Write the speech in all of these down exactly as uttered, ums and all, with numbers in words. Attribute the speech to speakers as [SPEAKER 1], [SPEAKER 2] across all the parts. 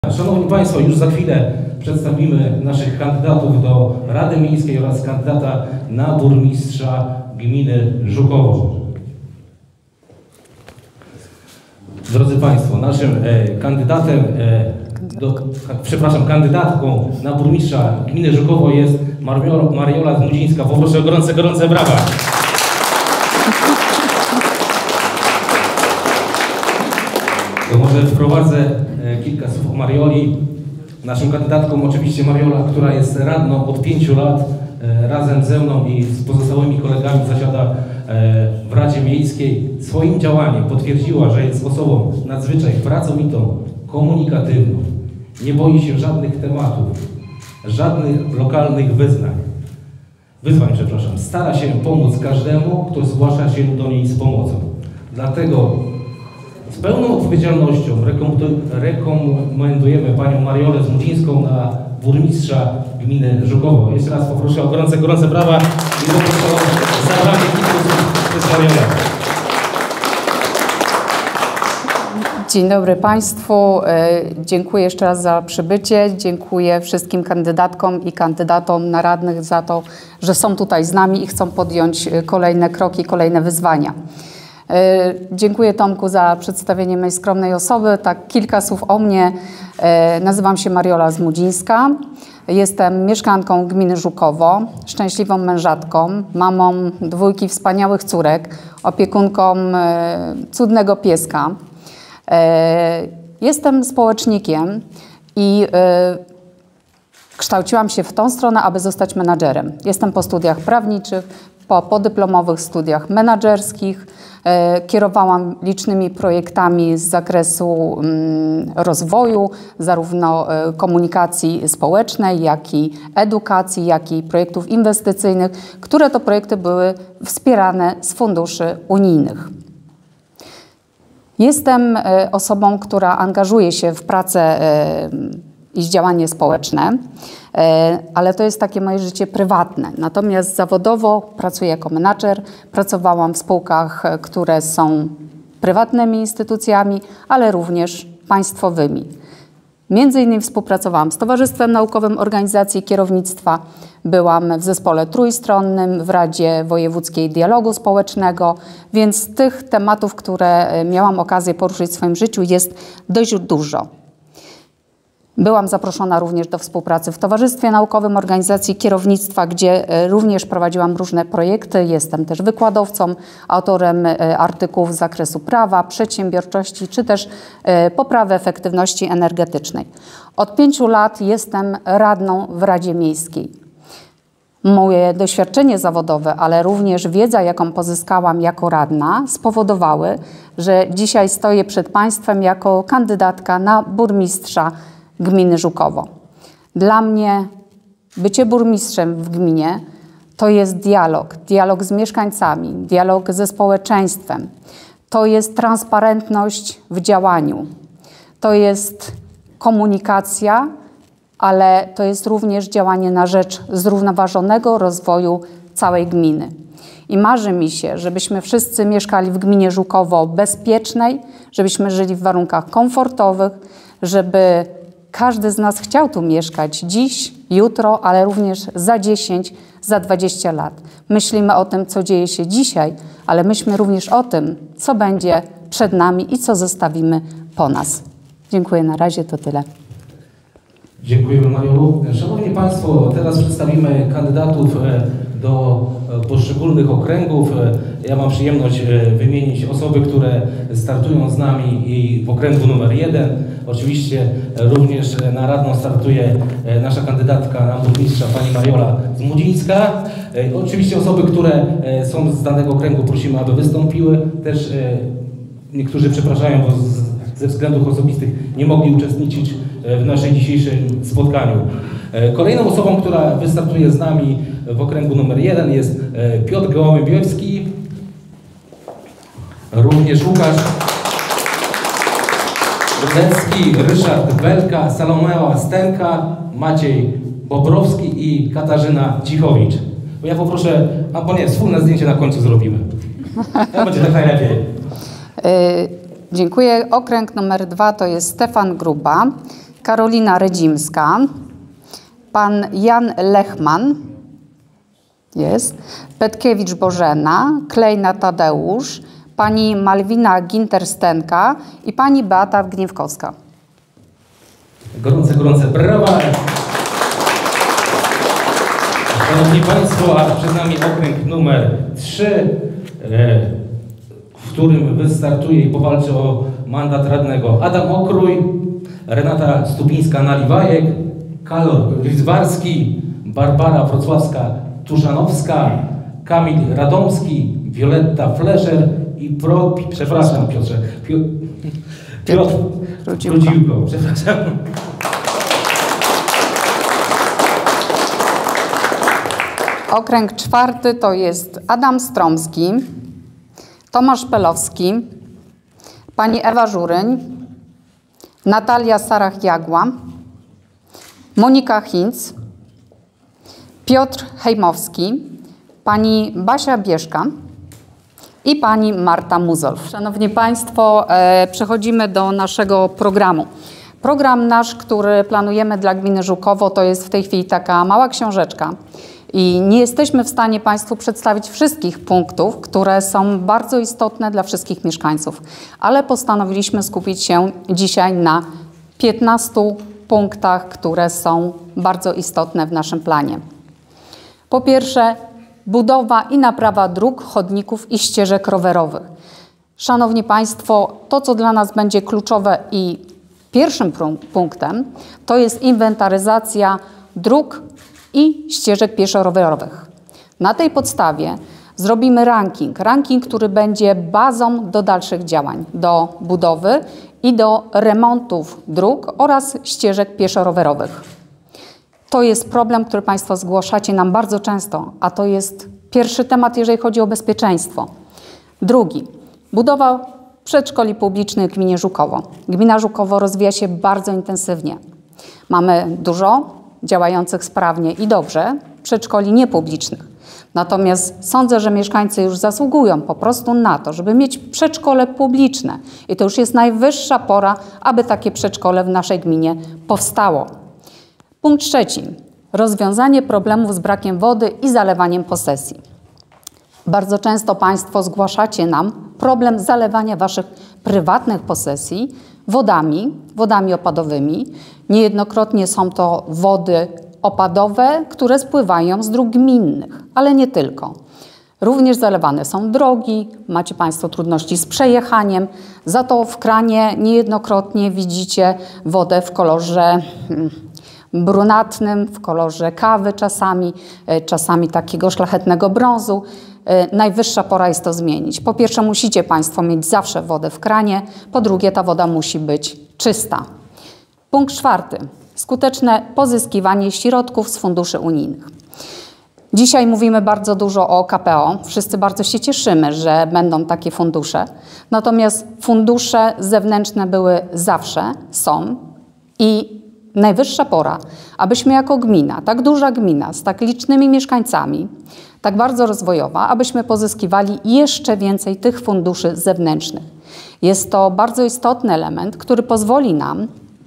[SPEAKER 1] Szanowni Państwo, już za chwilę przedstawimy naszych kandydatów do Rady Miejskiej oraz kandydata na burmistrza gminy Żukowo. Drodzy Państwo, naszym e, kandydatem, e, do, przepraszam, kandydatką na burmistrza gminy Żukowo jest Mariola, Mariola Zmudzińska. Poproszę o gorące, gorące brawa. To może wprowadzę e, kilka słów o Marioli. Naszą kandydatką oczywiście Mariola, która jest radną od pięciu lat, e, razem ze mną i z pozostałymi kolegami zasiada e, w Radzie Miejskiej. Swoim działaniem potwierdziła, że jest osobą nadzwyczaj pracowitą, komunikatywną. Nie boi się żadnych tematów, żadnych lokalnych wyznań. Wyzwań, przepraszam. Stara się pomóc każdemu, kto zgłasza się do niej z pomocą. Dlatego z pełną odpowiedzialnością rekomendujemy panią Mariolę Zmudzińską na burmistrza gminy Żukowo. Jeszcze raz poproszę o gorące, gorące brawa i poproszę o zabranie kilku słów przez Mariolę.
[SPEAKER 2] Dzień dobry Państwu. Dziękuję jeszcze raz za przybycie. Dziękuję wszystkim kandydatkom i kandydatom na radnych za to, że są tutaj z nami i chcą podjąć kolejne kroki, kolejne wyzwania. Dziękuję Tomku za przedstawienie mojej skromnej osoby. Tak, kilka słów o mnie. Nazywam się Mariola Zmudzińska. Jestem mieszkanką gminy Żukowo, szczęśliwą mężatką, mamą dwójki wspaniałych córek, opiekunką cudnego pieska. Jestem społecznikiem i kształciłam się w tą stronę, aby zostać menadżerem. Jestem po studiach prawniczych, po podyplomowych studiach menadżerskich. Kierowałam licznymi projektami z zakresu rozwoju, zarówno komunikacji społecznej, jak i edukacji, jak i projektów inwestycyjnych, które to projekty były wspierane z funduszy unijnych. Jestem osobą, która angażuje się w pracę i działanie społeczne, ale to jest takie moje życie prywatne. Natomiast zawodowo pracuję jako menadżer, pracowałam w spółkach, które są prywatnymi instytucjami, ale również państwowymi. Między innymi współpracowałam z Towarzystwem Naukowym Organizacji Kierownictwa, byłam w zespole trójstronnym, w Radzie Wojewódzkiej Dialogu Społecznego, więc tych tematów, które miałam okazję poruszyć w swoim życiu, jest dość dużo. Byłam zaproszona również do współpracy w Towarzystwie Naukowym Organizacji Kierownictwa, gdzie również prowadziłam różne projekty. Jestem też wykładowcą, autorem artykułów z zakresu prawa, przedsiębiorczości, czy też poprawy efektywności energetycznej. Od pięciu lat jestem radną w Radzie Miejskiej. Moje doświadczenie zawodowe, ale również wiedza, jaką pozyskałam jako radna, spowodowały, że dzisiaj stoję przed Państwem jako kandydatka na burmistrza gminy Żukowo. Dla mnie bycie burmistrzem w gminie to jest dialog, dialog z mieszkańcami, dialog ze społeczeństwem. To jest transparentność w działaniu. To jest komunikacja, ale to jest również działanie na rzecz zrównoważonego rozwoju całej gminy. I marzy mi się, żebyśmy wszyscy mieszkali w gminie Żukowo bezpiecznej, żebyśmy żyli w warunkach komfortowych, żeby każdy z nas chciał tu mieszkać dziś, jutro, ale również za dziesięć, za dwadzieścia lat. Myślimy o tym, co dzieje się dzisiaj, ale myślmy również o tym, co będzie przed nami i co zostawimy po nas. Dziękuję, na razie to tyle.
[SPEAKER 1] Dziękujemy, Mariolu. Szanowni Państwo, teraz przedstawimy kandydatów do poszczególnych okręgów. Ja mam przyjemność wymienić osoby, które startują z nami i w okręgu numer jeden. Oczywiście również na radną startuje nasza kandydatka na burmistrza, pani Mariola Zmudzińska. Oczywiście osoby, które są z danego okręgu, prosimy, aby wystąpiły. Też niektórzy przepraszają, bo ze względów osobistych nie mogli uczestniczyć w naszym dzisiejszym spotkaniu. Kolejną osobą, która wystartuje z nami w okręgu numer jeden jest Piotr Gołębiewski, również Łukasz Rudecki, Ryszard Belka, Salomea Stenka, Maciej Bobrowski i Katarzyna Cichowicz. Bo ja poproszę, a bo nie, wspólne zdjęcie na końcu zrobimy. To będzie tak najlepiej.
[SPEAKER 2] Dziękuję. Okręg numer dwa to jest Stefan Gruba. Karolina Rydzimska, pan Jan Lechman, jest, Petkiewicz Bożena, Klejna Tadeusz, pani Malwina Ginterstenka i pani Beata Gniewkowska.
[SPEAKER 1] Gorące, gorące brawa! Szanowni Państwo, a przed nami okręg numer trzy, w którym wystartuje i powalczy o mandat radnego Adam Okrój, Renata Stubińska-Naliwajek, Karol Lizbarski, Barbara Wrocławska-Tuszanowska, Kamil Radomski, Wioletta Fleszer i Pro... Przepraszam, Piotrze. Piotr, Piotr Rudziłko, przepraszam.
[SPEAKER 2] Okręg czwarty to jest Adam Stromski, Tomasz Pelowski, pani Ewa Żuryń, Natalia Sarach-Jagła, Monika Hinz, Piotr Hejmowski, pani Basia Bieszka i pani Marta Muzolf. Szanowni Państwo, e, przechodzimy do naszego programu. Program nasz, który planujemy dla gminy Żukowo, to jest w tej chwili taka mała książeczka. I nie jesteśmy w stanie Państwu przedstawić wszystkich punktów, które są bardzo istotne dla wszystkich mieszkańców, ale postanowiliśmy skupić się dzisiaj na piętnastu punktach, które są bardzo istotne w naszym planie. Po pierwsze, budowa i naprawa dróg, chodników i ścieżek rowerowych. Szanowni Państwo, to co dla nas będzie kluczowe i pierwszym punktem, to jest inwentaryzacja dróg i ścieżek pieszo-rowerowych. Na tej podstawie zrobimy ranking, ranking, który będzie bazą do dalszych działań, do budowy i do remontów dróg oraz ścieżek pieszo-rowerowych. To jest problem, który Państwo zgłaszacie nam bardzo często, a to jest pierwszy temat, jeżeli chodzi o bezpieczeństwo. Drugi, budowa przedszkoli publicznych w gminie Żukowo. Gmina Żukowo rozwija się bardzo intensywnie. Mamy dużo działających sprawnie i dobrze przedszkoli niepublicznych. Natomiast sądzę, że mieszkańcy już zasługują po prostu na to, żeby mieć przedszkole publiczne. I to już jest najwyższa pora, aby takie przedszkole w naszej gminie powstało. Punkt trzeci. Rozwiązanie problemów z brakiem wody i zalewaniem posesji. Bardzo często Państwo zgłaszacie nam problem zalewania Waszych prywatnych posesji wodami, wodami opadowymi. Niejednokrotnie są to wody opadowe, które spływają z dróg gminnych, ale nie tylko. Również zalewane są drogi, macie Państwo trudności z przejechaniem, za to w kranie niejednokrotnie widzicie wodę w kolorze brunatnym, w kolorze kawy czasami, czasami takiego szlachetnego brązu. Najwyższa pora jest to zmienić. Po pierwsze, musicie Państwo mieć zawsze wodę w kranie, po drugie, ta woda musi być czysta. Punkt czwarty. Skuteczne pozyskiwanie środków z funduszy unijnych. Dzisiaj mówimy bardzo dużo o K P O. Wszyscy bardzo się cieszymy, że będą takie fundusze. Natomiast fundusze zewnętrzne były zawsze, są i najwyższa pora, abyśmy jako gmina, tak duża gmina, z tak licznymi mieszkańcami, tak bardzo rozwojowa, abyśmy pozyskiwali jeszcze więcej tych funduszy zewnętrznych. Jest to bardzo istotny element, który pozwoli nam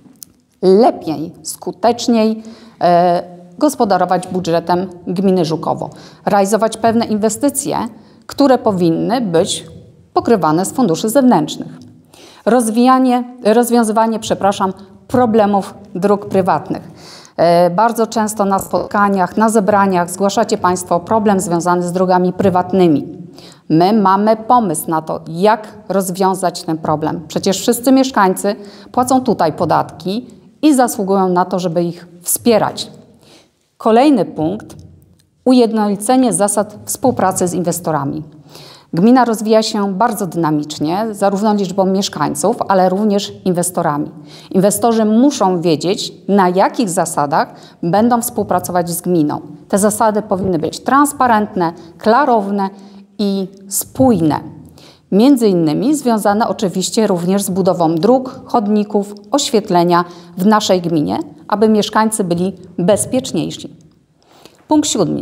[SPEAKER 2] lepiej, skuteczniej e, gospodarować budżetem gminy Żukowo, realizować pewne inwestycje, które powinny być pokrywane z funduszy zewnętrznych. Rozwijanie, rozwiązywanie, przepraszam, problemów dróg prywatnych. E, bardzo często na spotkaniach, na zebraniach zgłaszacie Państwo problem związany z drogami prywatnymi. My mamy pomysł na to, jak rozwiązać ten problem. Przecież wszyscy mieszkańcy płacą tutaj podatki i zasługują na to, żeby ich wspierać. Kolejny punkt, ujednolicenie zasad współpracy z inwestorami. Gmina rozwija się bardzo dynamicznie, zarówno liczbą mieszkańców, ale również inwestorami. Inwestorzy muszą wiedzieć, na jakich zasadach będą współpracować z gminą. Te zasady powinny być transparentne, klarowne i spójne. Między innymi związane oczywiście również z budową dróg, chodników, oświetlenia w naszej gminie, aby mieszkańcy byli bezpieczniejsi. Punkt siódmy.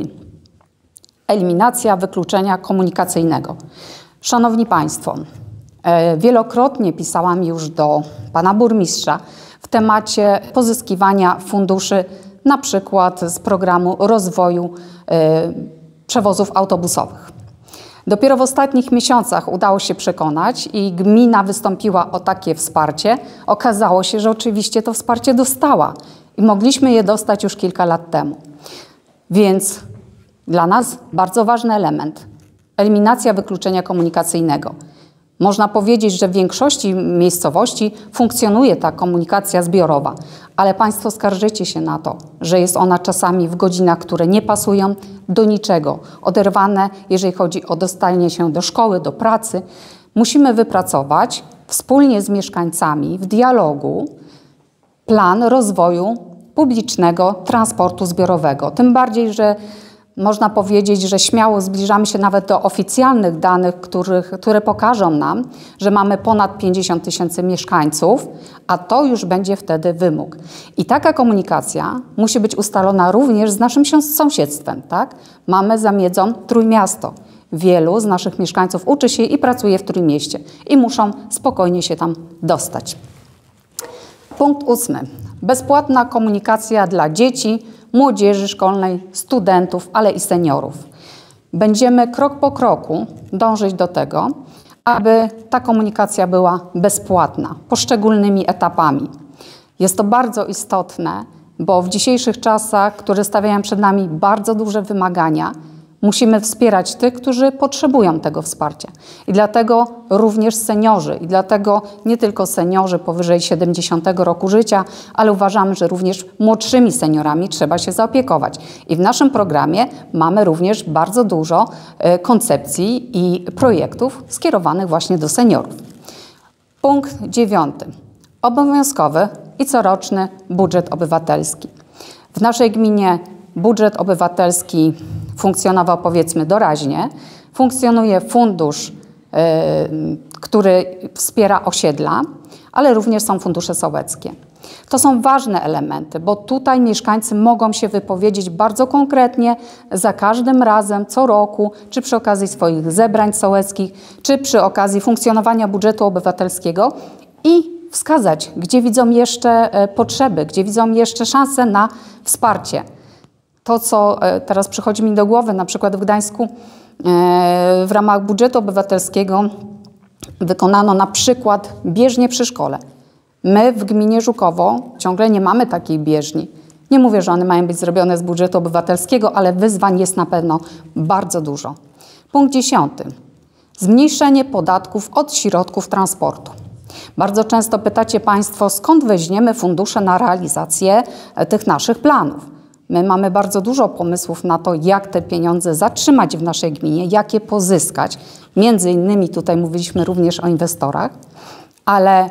[SPEAKER 2] Eliminacja wykluczenia komunikacyjnego. Szanowni Państwo, wielokrotnie pisałam już do Pana Burmistrza w temacie pozyskiwania funduszy, na przykład z programu rozwoju y, przewozów autobusowych. Dopiero w ostatnich miesiącach udało się przekonać i gmina wystąpiła o takie wsparcie. Okazało się, że oczywiście to wsparcie dostała i mogliśmy je dostać już kilka lat temu. Więc dla nas bardzo ważny element – eliminacja wykluczenia komunikacyjnego. Można powiedzieć, że w większości miejscowości funkcjonuje ta komunikacja zbiorowa, ale Państwo skarżycie się na to, że jest ona czasami w godzinach, które nie pasują do niczego, oderwane, jeżeli chodzi o dostanie się do szkoły, do pracy. Musimy wypracować wspólnie z mieszkańcami w dialogu plan rozwoju publicznego transportu zbiorowego. Tym bardziej, że można powiedzieć, że śmiało zbliżamy się nawet do oficjalnych danych, których, które pokażą nam, że mamy ponad pięćdziesiąt tysięcy mieszkańców, a to już będzie wtedy wymóg. I taka komunikacja musi być ustalona również z naszym sąsiedztwem. Tak? Mamy za miedzą Trójmiasto. Wielu z naszych mieszkańców uczy się i pracuje w Trójmieście i muszą spokojnie się tam dostać. Punkt ósmy. Bezpłatna komunikacja dla dzieci, młodzieży szkolnej, studentów, ale i seniorów. Będziemy krok po kroku dążyć do tego, aby ta komunikacja była bezpłatna, poszczególnymi etapami. Jest to bardzo istotne, bo w dzisiejszych czasach, które stawiają przed nami bardzo duże wymagania, musimy wspierać tych, którzy potrzebują tego wsparcia. I dlatego również seniorzy, i dlatego nie tylko seniorzy powyżej siedemdziesiątego roku życia, ale uważamy, że również młodszymi seniorami trzeba się zaopiekować. I w naszym programie mamy również bardzo dużo koncepcji i projektów skierowanych właśnie do seniorów. Punkt dziewiąty. Obowiązkowy i coroczny budżet obywatelski. W naszej gminie budżet obywatelski funkcjonował, powiedzmy, doraźnie. Funkcjonuje fundusz, yy, który wspiera osiedla, ale również są fundusze sołeckie. To są ważne elementy, bo tutaj mieszkańcy mogą się wypowiedzieć bardzo konkretnie za każdym razem, co roku, czy przy okazji swoich zebrań sołeckich, czy przy okazji funkcjonowania budżetu obywatelskiego i wskazać, gdzie widzą jeszcze potrzeby, gdzie widzą jeszcze szanse na wsparcie. To, co teraz przychodzi mi do głowy, na przykład w Gdańsku w ramach budżetu obywatelskiego wykonano na przykład bieżnię przy szkole. My w gminie Żukowo ciągle nie mamy takiej bieżni. Nie mówię, że one mają być zrobione z budżetu obywatelskiego, ale wyzwań jest na pewno bardzo dużo. Punkt dziesiąty. Zmniejszenie podatków od środków transportu. Bardzo często pytacie Państwo, skąd weźmiemy fundusze na realizację tych naszych planów. My mamy bardzo dużo pomysłów na to, jak te pieniądze zatrzymać w naszej gminie, jak je pozyskać. Między innymi tutaj mówiliśmy również o inwestorach, ale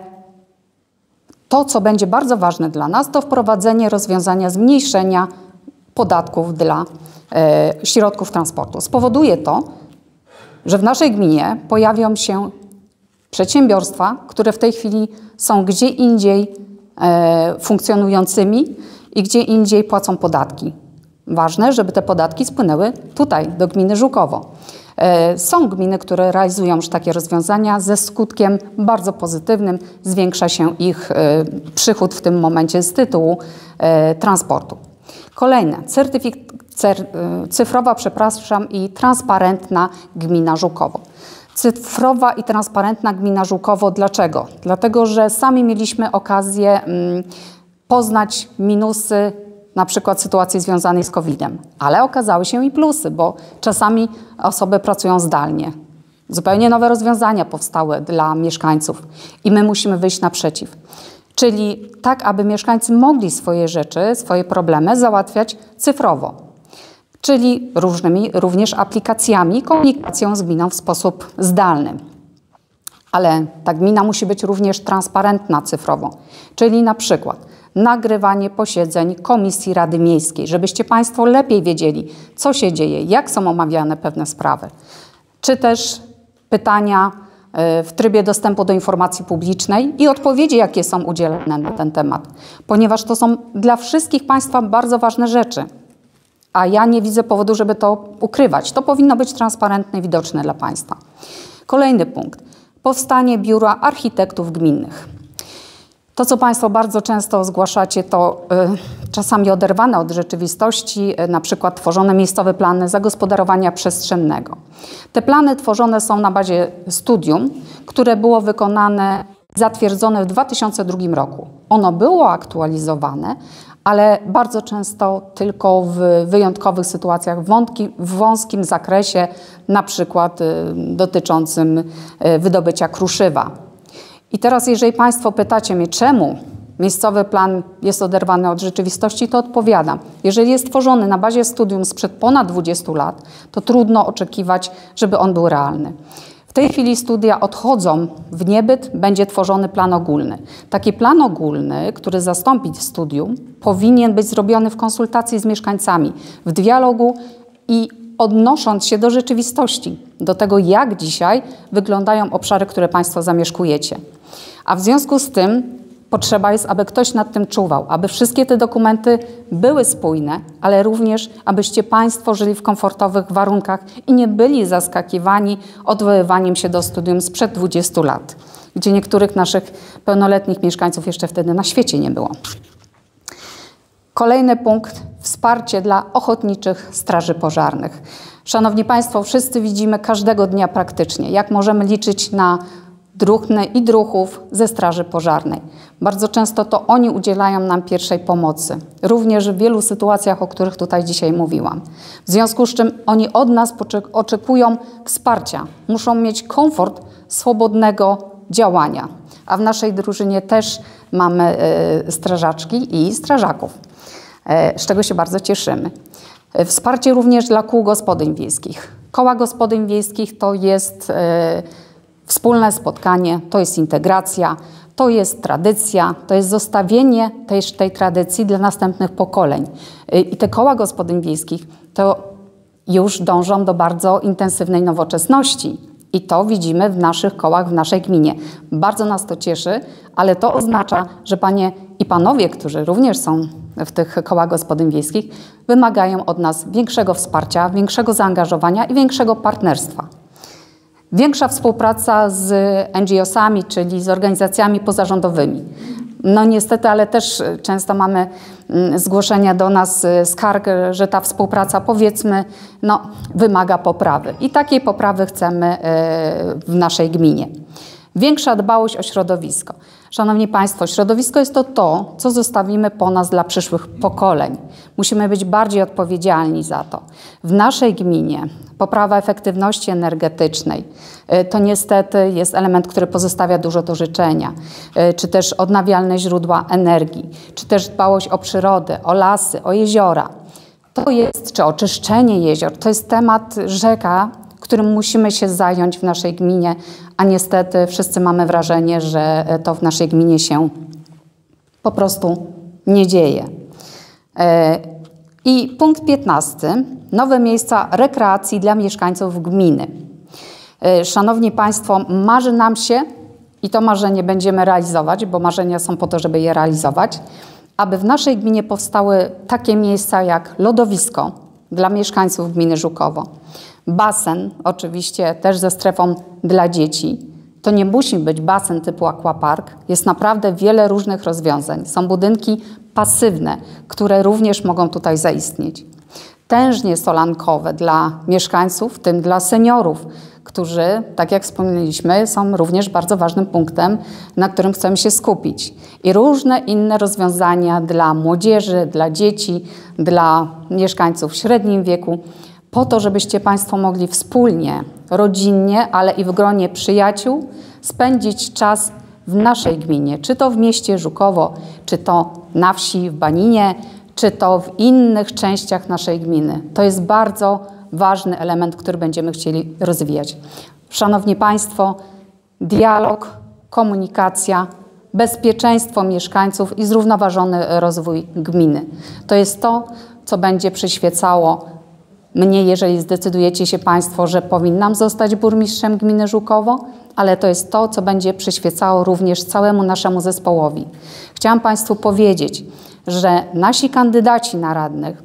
[SPEAKER 2] to, co będzie bardzo ważne dla nas, to wprowadzenie rozwiązania zmniejszenia podatków dla e, środków transportu. Spowoduje to, że w naszej gminie pojawią się przedsiębiorstwa, które w tej chwili są gdzie indziej e, funkcjonującymi i gdzie indziej płacą podatki. Ważne, żeby te podatki spłynęły tutaj, do gminy Żukowo. E, są gminy, które realizują już takie rozwiązania ze skutkiem bardzo pozytywnym. Zwiększa się ich e, przychód w tym momencie z tytułu e, transportu. Kolejne, certyfik- cer, e, cyfrowa, przepraszam, i transparentna gmina Żukowo. Cyfrowa i transparentna gmina Żukowo. Dlaczego? Dlatego, że sami mieliśmy okazję mm, poznać minusy na przykład sytuacji związanej z kowidem, ale okazały się i plusy, bo czasami osoby pracują zdalnie. Zupełnie nowe rozwiązania powstały dla mieszkańców i my musimy wyjść naprzeciw. Czyli tak, aby mieszkańcy mogli swoje rzeczy, swoje problemy załatwiać cyfrowo. Czyli różnymi również aplikacjami, komunikacją z gminą w sposób zdalny. Ale ta gmina musi być również transparentna cyfrowo, czyli na przykład nagrywanie posiedzeń Komisji Rady Miejskiej, żebyście Państwo lepiej wiedzieli, co się dzieje, jak są omawiane pewne sprawy, czy też pytania w trybie dostępu do informacji publicznej i odpowiedzi, jakie są udzielane na ten temat, ponieważ to są dla wszystkich Państwa bardzo ważne rzeczy. A ja nie widzę powodu, żeby to ukrywać. To powinno być transparentne i widoczne dla Państwa. Kolejny punkt. Powstanie Biura Architektów Gminnych. To, co Państwo bardzo często zgłaszacie, to y, czasami oderwane od rzeczywistości, y, na przykład tworzone miejscowe plany zagospodarowania przestrzennego. Te plany tworzone są na bazie studium, które było wykonane, zatwierdzone w dwa tysiące drugim roku. Ono było aktualizowane, ale bardzo często tylko w wyjątkowych sytuacjach, w, wątki, w wąskim zakresie, na przykład y, dotyczącym y, wydobycia kruszywa. I teraz, jeżeli Państwo pytacie mnie, czemu miejscowy plan jest oderwany od rzeczywistości, to odpowiadam. Jeżeli jest tworzony na bazie studium sprzed ponad dwudziestu lat, to trudno oczekiwać, żeby on był realny. W tej chwili studia odchodzą w niebyt, będzie tworzony plan ogólny. Taki plan ogólny, który zastąpi studium, powinien być zrobiony w konsultacji z mieszkańcami, w dialogu i odnosząc się do rzeczywistości, do tego, jak dzisiaj wyglądają obszary, które Państwo zamieszkujecie. A w związku z tym potrzeba jest, aby ktoś nad tym czuwał, aby wszystkie te dokumenty były spójne, ale również, abyście Państwo żyli w komfortowych warunkach i nie byli zaskakiwani odwoływaniem się do studium sprzed dwudziestu lat, gdzie niektórych naszych pełnoletnich mieszkańców jeszcze wtedy na świecie nie było. Kolejny punkt, wsparcie dla ochotniczych straży pożarnych. Szanowni Państwo, wszyscy widzimy każdego dnia praktycznie, jak możemy liczyć na druhny i druhów ze straży pożarnej. Bardzo często to oni udzielają nam pierwszej pomocy, również w wielu sytuacjach, o których tutaj dzisiaj mówiłam. W związku z czym oni od nas oczekują wsparcia, muszą mieć komfort swobodnego działania. A w naszej drużynie też mamy y, strażaczki i strażaków, y, z czego się bardzo cieszymy. Y, wsparcie również dla kół gospodyń wiejskich. Koła gospodyń wiejskich to jest y, wspólne spotkanie, to jest integracja, to jest tradycja, to jest zostawienie tej, tej tradycji dla następnych pokoleń. I te koła gospodyń wiejskich to już dążą do bardzo intensywnej nowoczesności. I to widzimy w naszych kołach, w naszej gminie. Bardzo nas to cieszy, ale to oznacza, że panie i panowie, którzy również są w tych kołach gospodyń wiejskich, wymagają od nas większego wsparcia, większego zaangażowania i większego partnerstwa. Większa współpraca z N G O sami, czyli z organizacjami pozarządowymi. No niestety, ale też często mamy zgłoszenia do nas skarg, że ta współpraca, powiedzmy, no, wymaga poprawy. I takiej poprawy chcemy w naszej gminie. Większa dbałość o środowisko. Szanowni Państwo, środowisko jest to to, co zostawimy po nas dla przyszłych pokoleń. Musimy być bardziej odpowiedzialni za to. W naszej gminie poprawa efektywności energetycznej to niestety jest element, który pozostawia dużo do życzenia. Czy też odnawialne źródła energii, czy też dbałość o przyrodę, o lasy, o jeziora. To jest, czy oczyszczenie jezior, to jest temat rzeka, którym musimy się zająć w naszej gminie, a niestety wszyscy mamy wrażenie, że to w naszej gminie się po prostu nie dzieje. I punkt piętnasty. Nowe miejsca rekreacji dla mieszkańców gminy. Szanowni Państwo, marzy nam się, i to marzenie będziemy realizować, bo marzenia są po to, żeby je realizować, aby w naszej gminie powstały takie miejsca jak lodowisko dla mieszkańców gminy Żukowo. Basen, oczywiście też ze strefą dla dzieci. To nie musi być basen typu aquapark. Jest naprawdę wiele różnych rozwiązań. Są budynki pasywne, które również mogą tutaj zaistnieć. Tężnie solankowe dla mieszkańców, w tym dla seniorów, którzy, tak jak wspomnieliśmy, są również bardzo ważnym punktem, na którym chcemy się skupić. I różne inne rozwiązania dla młodzieży, dla dzieci, dla mieszkańców w średnim wieku, po to, żebyście Państwo mogli wspólnie, rodzinnie, ale i w gronie przyjaciół spędzić czas w naszej gminie, czy to w mieście Żukowo, czy to na wsi w Baninie, czy to w innych częściach naszej gminy. To jest bardzo ważny element, który będziemy chcieli rozwijać. Szanowni Państwo, dialog, komunikacja, bezpieczeństwo mieszkańców i zrównoważony rozwój gminy. To jest to, co będzie przyświecało mnie, jeżeli zdecydujecie się Państwo, że powinnam zostać burmistrzem gminy Żukowo, ale to jest to, co będzie przyświecało również całemu naszemu zespołowi. Chciałam Państwu powiedzieć, że nasi kandydaci na radnych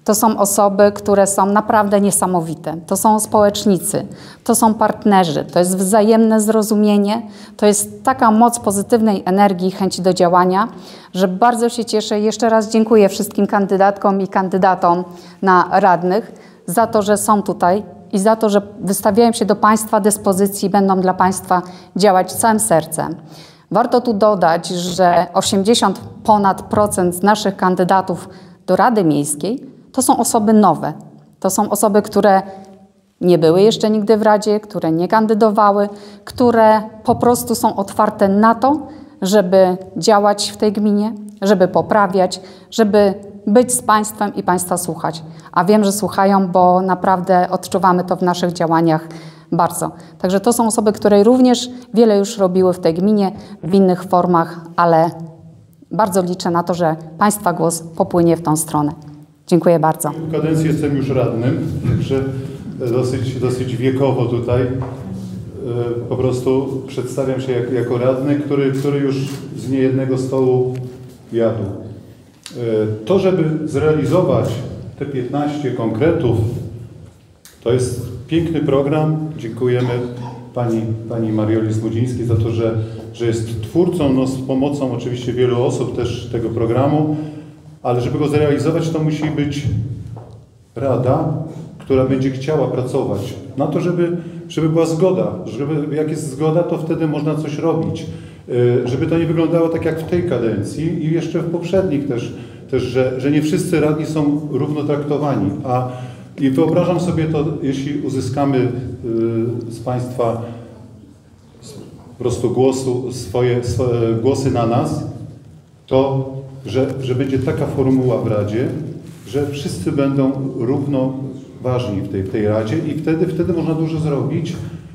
[SPEAKER 2] To są osoby, które są naprawdę niesamowite. To są społecznicy, to są partnerzy, to jest wzajemne zrozumienie, to jest taka moc pozytywnej energii, chęci do działania, że bardzo się cieszę. Jeszcze raz dziękuję wszystkim kandydatkom i kandydatom na radnych za to, że są tutaj i za to, że wystawiają się do Państwa dyspozycji i będą dla Państwa działać całym sercem. Warto tu dodać, że osiemdziesiąt ponad procent z naszych kandydatów do Rady Miejskiej to są osoby nowe. To są osoby, które nie były jeszcze nigdy w Radzie, które nie kandydowały, które po prostu są otwarte na to, żeby działać w tej gminie, żeby poprawiać, żeby być z Państwem i Państwa słuchać. A wiem, że słuchają, bo naprawdę odczuwamy to w naszych działaniach bardzo. Także to są osoby, które również wiele już robiły w tej gminie, w innych formach, ale bardzo liczę na to, że Państwa głos popłynie w tą stronę. Dziękuję bardzo.
[SPEAKER 3] W kadencji jestem już radnym, także dosyć, dosyć wiekowo tutaj. Po prostu przedstawiam się jak, jako radny, który, który już z niejednego stołu jadł. To, żeby zrealizować te piętnaście konkretów, to jest piękny program. Dziękujemy pani, pani Marioli Smudzińskiej za to, że, że jest twórcą, no, z pomocą oczywiście wielu osób też tego programu, ale żeby go zrealizować, to musi być rada, która będzie chciała pracować na to, żeby, żeby była zgoda. Żeby, jak jest zgoda, to wtedy można coś robić. Żeby to nie wyglądało tak jak w tej kadencji i jeszcze w poprzednich też, też że, że nie wszyscy radni są równo traktowani. A, I wyobrażam sobie to, jeśli uzyskamy y, z Państwa po prostu głosu, swoje, swoje głosy na nas, to że, że będzie taka formuła w Radzie, że wszyscy będą równo ważni w tej, w tej Radzie i wtedy, wtedy można dużo zrobić.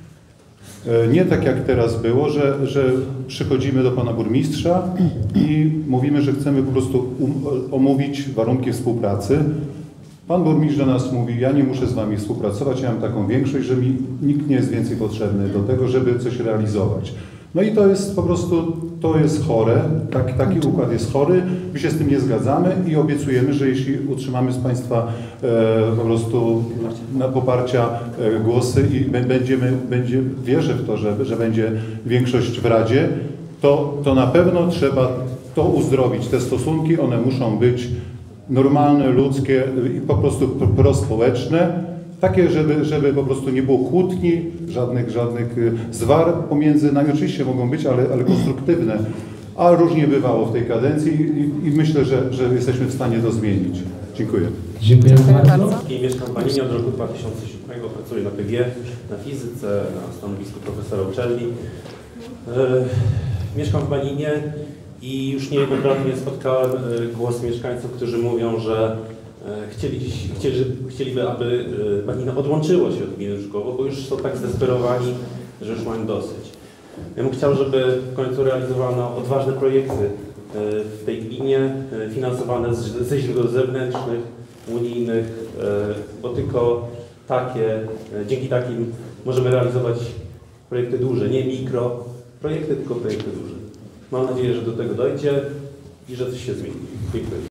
[SPEAKER 3] Nie tak jak teraz było, że, że przychodzimy do pana burmistrza i mówimy, że chcemy po prostu um, omówić warunki współpracy. Pan burmistrz do nas mówi, ja nie muszę z wami współpracować, ja mam taką większość, że mi nikt nie jest więcej potrzebny do tego, żeby coś realizować. No i to jest po prostu, to jest chore, tak, taki układ jest chory, my się z tym nie zgadzamy i obiecujemy, że jeśli utrzymamy z Państwa e, po prostu na poparcia e, głosy i będziemy, będzie, wierzę w to, że, że będzie większość w Radzie, to, to na pewno trzeba to uzdrowić, te stosunki, one muszą być normalne, ludzkie i po prostu prospołeczne. Takie, żeby, żeby po prostu nie było kłótni, żadnych, żadnych zwar pomiędzy nami. Oczywiście mogą być, ale, ale konstruktywne. A różnie bywało w tej kadencji i, i myślę, że, że jesteśmy w stanie to zmienić. Dziękuję.
[SPEAKER 1] Dziękuję bardzo.
[SPEAKER 4] Mieszkam w Baninie od roku dwa tysiące siódmego, pracuję na P G, na fizyce, na stanowisku profesora uczelni. Yy, mieszkam w Baninie i już niejednokrotnie spotkałem głos mieszkańców, którzy mówią, że Chcieli, chcieli, chcieliby, aby Banina odłączyło się od gminy Żukowo, bo już są tak zdesperowani, że już mają dosyć. Ja bym chciał, żeby w końcu realizowano odważne projekty w tej gminie, finansowane ze źródeł zewnętrznych, unijnych, bo tylko takie, dzięki takim możemy realizować projekty duże, nie mikro projekty, tylko projekty duże. Mam nadzieję, że do tego dojdzie i że coś się zmieni. Dziękuję.